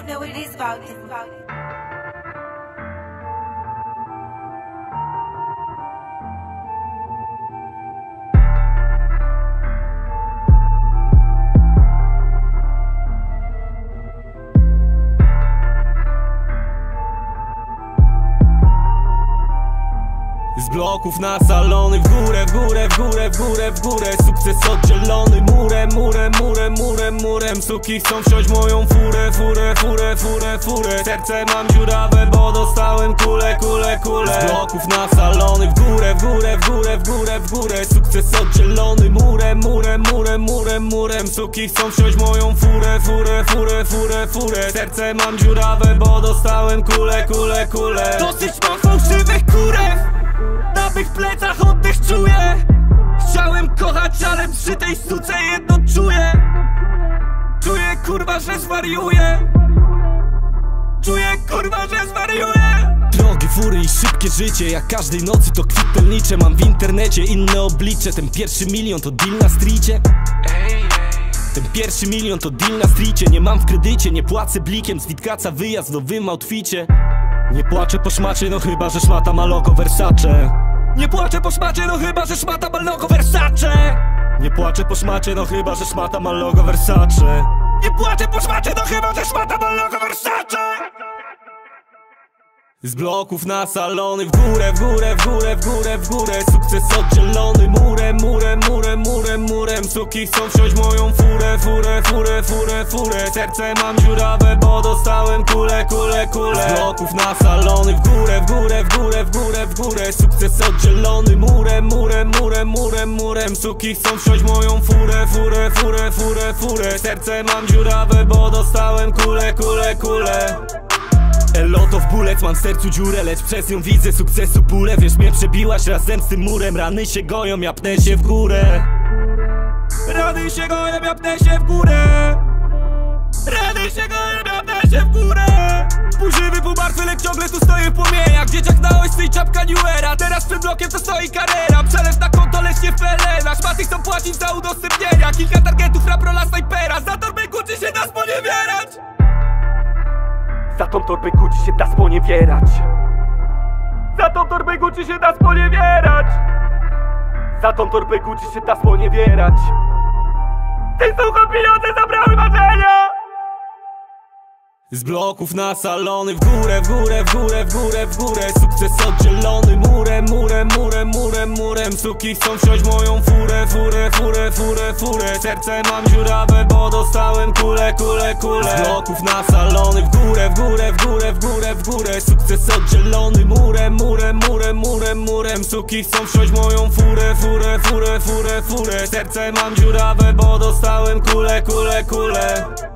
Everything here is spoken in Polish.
know what it is about it. Z bloków na salony, w górę, w górę, w górę, w górę, w górę. Sukces oddzielony murem, murem, murem, murem, murem. Suki chcą wsiąść moją furę, furę, furę, furę, furę. Serce mam dziurawe, bo dostałem kulę, kulę, kulę. Z bloków na salony, w górę, w górę, w górę, w górę, w górę. Sukces oddzielony murem, murem, murem, murem, murem. Suki chcą wsiąść moją furę, furę, furę, furę, furę. Serce mam dziurawe, bo dostałem kulę, kulę, kulę. Dosyć mam fałszywych kurew, na mych plecach oddech czuję. Chciałem kochać, ale przy tej suce jedno czuję. Czuję kurwa, że zwariuję. Czuję kurwa, że zwariuję. Drogie fury i szybkie życie, jak każdej nocy to kwitelnicze. Mam w internecie inne oblicze. Ten pierwszy milion to deal na streetie. Ten pierwszy milion to deal na streetie. Nie mam w kredycie, nie płacę blikiem. Z Witkaca wyjazd w nowym outficie. Nie płaczę po szmacie, no chyba, że szmata ma logo Versace. Nie płaczę po szmacie, no chyba, że szmata ma logo Versace. Nie płaczę po szmacie, no chyba, że szmata ma logo Versace. Nie płaczę po szmacie, no chyba, że szmata ma logo Versace. Z bloków na salony, w górę, w górę, w górę, w górę, w górę. Sukces oddzielony murem, murem, murem, murem, murem. Suki chcą wsiąść moją furę, furę, furę, furę, furę. Serce mam dziurawe, bo dostałem kulę, kulę, kulę. Z bloków na salony, w górę, w górę, w górę, w górę, w górę. Sukces oddzielony murem, murem, murem, murem, murem. Suki chcą wsiąść moją furę, furę, furę, furę, furę. Serce mam dziurawe, bo dostałem kulę, kulę, kulę. A lot of bullets, mam w sercu dziurę, lecz przez nią widzę sukcesu pulę. Wiesz, mnie przebiłaś razem z tym murem. Rany się goją, ja pnę się w górę. Rany się goją, ja pnę się w górę. Rany się goją, ja pnę się w górę. Pół żywy, pół martwy, lecz ciągle tu stoję w płomieniach. Dzieciak na ojcu i czapka New Era. Teraz przed blokiem to stoi karera. Przelew na konto, lecz nie felena. Szmaty chcą płacić za udostępnienia. Kilka targetów, rap rola snajpera. Za torbę Gucci się da sponiewierać. Za tą torbę Gucci się da sponiewierać. Za tą torbę Gucci się da sponiewierać. Za tą torbę Gucci się da sponiewierać. Ty sucho pieniądze zabrały marzenia. Z bloków na salony, w górę, w górę, w górę, w górę, w górę. Sukces oddzielony murem, murem, murem, murem, murem. Suki chcą wsiąść moją furę, furę, furę, furę, furę. Serce mam dziurawe, bo dostałem kulę, kulę, kulę. Z bloków na salony, w górę, w górę, w górę, w górę, w górę. Sukces oddzielony murem, murem, murem, murem, murem. Suki chcą wsiąść moją furę, furę, furę, furę, furę. Serce mam dziurawe, bo dostałem kulę, kulę, kulę.